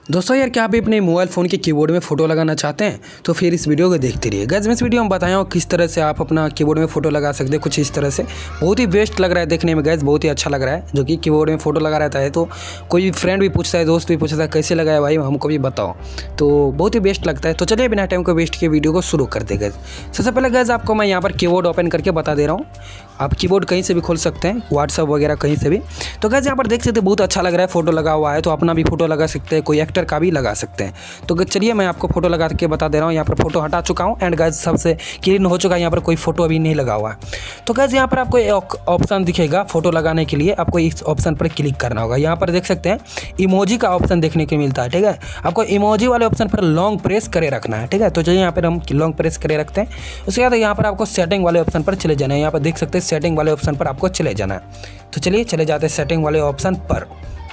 दोस्तों यार, क्या आप भी अपने मोबाइल फ़ोन के कीबोर्ड में फ़ोटो लगाना चाहते हैं तो फिर इस वीडियो को देखते रहिए। गाइस मैं इस वीडियो में बताया हूँ किस तरह से आप अपना कीबोर्ड में फ़ोटो लगा सकते हैं। कुछ इस तरह से बहुत ही बेस्ट लग रहा है देखने में। गाइस बहुत ही अच्छा लग रहा है जो कि कीबोर्ड में फ़ोटो लगा रहता है। तो कोई भी फ्रेंड भी पूछता है, दोस्त भी पूछता है कैसे लगाया भाई, हमको भी बताओ। तो बहुत ही बेस्ट लगता है। तो चलिए बिना टाइम को वेस्ट किए वीडियो को शुरू करते हैं। गाइस सबसे पहले गाइस आपको मैं यहाँ पर कीबोर्ड ओपन करके बता दे रहा हूँ। आप कीबोर्ड कहीं से भी खोल सकते हैं, व्हाट्सअप वगैरह कहीं से भी। तो गाइस यहाँ पर देख सकते हैं बहुत अच्छा लग रहा है, फोटो लगा हुआ है। तो अपना भी फोटो लगा सकते हैं, कोई एक्टर का भी लगा सकते हैं। तो चलिए मैं आपको फोटो लगा के बता दे रहा हूँ। यहाँ पर फोटो हटा चुका हूँ एंड गाइस सबसे क्लीन हो चुका है। यहाँ पर कोई फोटो अभी नहीं लगा हुआ है। तो गाइस यहाँ पर आपको एक ऑप्शन दिखेगा फोटो लगाने के लिए, आपको इस ऑप्शन पर क्लिक करना होगा। यहाँ पर देख सकते हैं इमोजी का ऑप्शन देखने को मिलता है। ठीक है, आपको इमोजी वाले ऑप्शन पर लॉन्ग प्रेस करे रखना है। ठीक है, तो चलिए यहाँ पर हम लॉन्ग प्रेस करे रखते हैं। उसके बाद यहाँ पर आपको सेटिंग वाले ऑप्शन पर चले जाना है। यहाँ पर देख सकते हैं सेटिंग वाले ऑप्शन पर आपको चले जाना है। तो चलिए चले जाते हैं सेटिंग वाले ऑप्शन पर।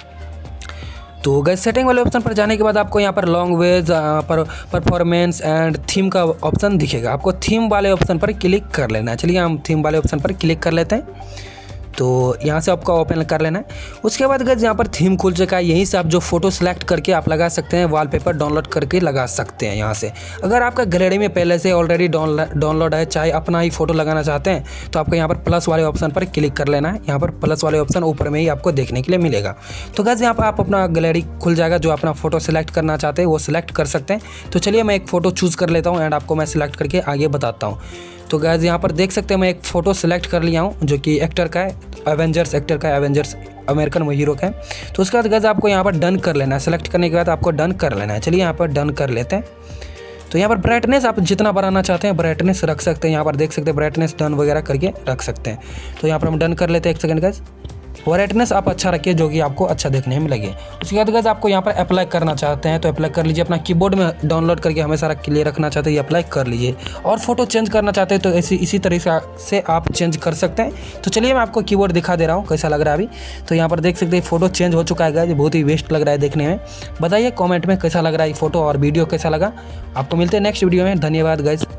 तो गाइस सेटिंग वाले ऑप्शन पर जाने के बाद आपको यहाँ पर लैंग्वेज पर परफॉर्मेंस एंड थीम का ऑप्शन दिखेगा। आपको थीम वाले ऑप्शन पर क्लिक कर लेना है। चलिए हम थीम वाले ऑप्शन पर क्लिक कर लेते हैं। तो यहाँ से आपको ओपन कर लेना है। उसके बाद गाइस यहाँ पर थीम खुल चुका है। यहीं से आप जो फोटो सेलेक्ट करके आप लगा सकते हैं, वॉलपेपर डाउनलोड करके लगा सकते हैं यहाँ से। अगर आपका गैलरी में पहले से ऑलरेडी डाउनलोड है, चाहे अपना ही फोटो लगाना चाहते हैं, तो आपको यहाँ पर प्लस वाले ऑप्शन पर क्लिक कर लेना है। यहाँ पर प्लस वाले ऑप्शन ऊपर में ही आपको देखने के लिए मिलेगा। तो गाइस यहाँ पर आप अपना गैलरी खुल जाएगा, जो अपना फोटो सेलेक्ट करना चाहते हैं वो सिलेक्ट कर सकते हैं। तो चलिए मैं एक फ़ोटो चूज़ कर लेता हूँ एंड आपको मैं सिलेक्ट करके आगे बताता हूँ। तो गाइस यहाँ पर देख सकते हैं मैं एक फ़ोटो सेलेक्ट कर लिया हूँ जो कि एक्टर का है, एवेंजर्स एक्टर का, एवेंजर्स अमेरिकन हीरो का है। तो उसके बाद गाइस आपको यहाँ पर डन कर लेना है। सेलेक्ट करने के बाद आपको डन कर लेना है। चलिए यहाँ पर डन कर लेते हैं। तो यहाँ पर ब्राइटनेस आप जितना बढ़ाना चाहते हैं ब्राइटनेस रख सकते हैं। यहाँ पर देख सकते हैं ब्राइटनेस डन वगैरह करके रख सकते हैं। तो यहाँ पर हम डन कर लेते हैं। एक सेकंड गाइस, ब्राइटनेस आप अच्छा रखिए जो कि आपको अच्छा देखने में लगे। उसके बाद गाइस आपको यहाँ पर अप्लाई करना चाहते हैं तो अप्लाई कर लीजिए। अपना कीबोर्ड में डाउनलोड करके हमेशा रख के लिए रखना चाहते हैं, ये अप्लाई कर लीजिए। और फोटो चेंज करना चाहते हैं तो इसी तरीके से आप चेंज कर सकते हैं। तो चलिए मैं आपको कीबोर्ड दिखा दे रहा हूँ कैसा लग रहा है अभी। तो यहाँ पर देख सकते हैं फोटो चेंज हो चुका है गाइस, बहुत ही बेस्ट लग रहा है देखने में। बताइए कॉमेंट में कैसा लग रहा है ये फोटो और वीडियो कैसा लगा। आपको मिलते हैं नेक्स्ट वीडियो में। धन्यवाद गाइस।